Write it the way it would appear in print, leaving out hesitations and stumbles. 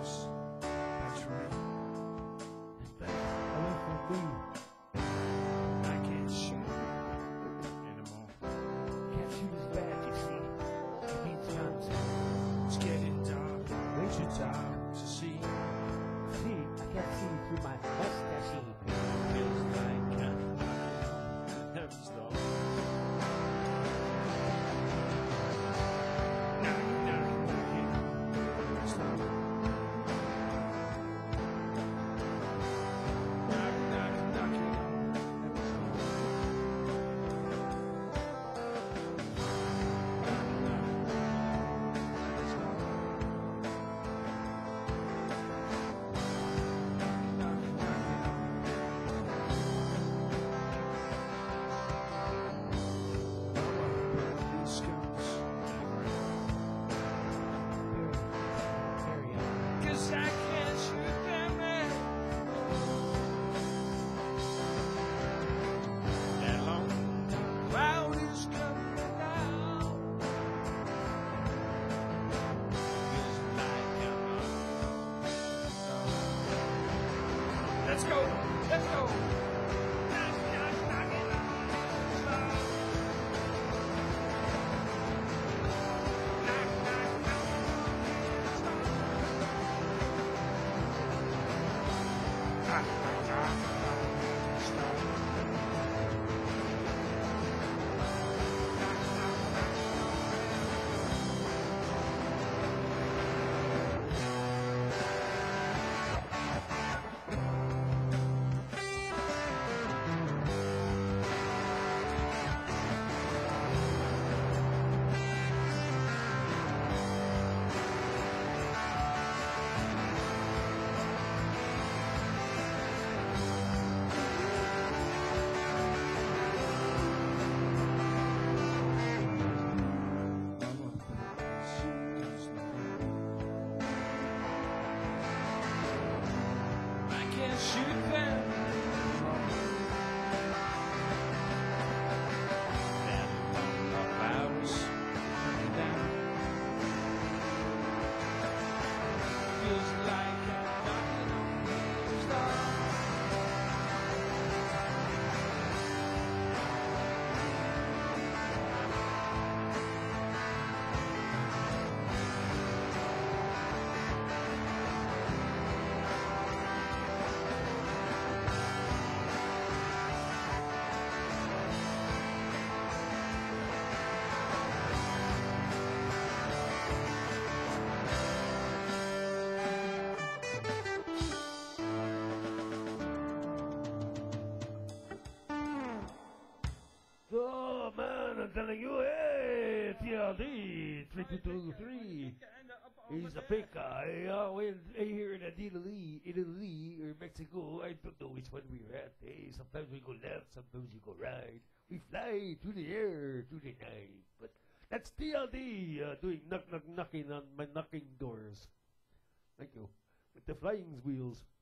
house. That's right. It's back away from me. I can't shoot anymore. Can't shoot as bad, you see. It means nonsense. It's getting dark. It's your time to see. See, I can't see through my mustache. Feels like heaven's door. I can't shoot them at that long cloud is coming down. Feels like I'm on. Let's go, let's go. Knock, knock, knocking on the door. Knock, knock, knocking on the door. Shoot them. That long clouds coming down. Feels like I'm knocking on the door. Oh man, I'm telling you, hey, thebandtld3223. He's a big guy. When here in Italy or Mexico, I don't know which one we're at. Hey, sometimes we go left, sometimes we go right. We fly through the air, through the night. But that's TLD doing knocking on my knocking doors. Thank you. With the flying wheels.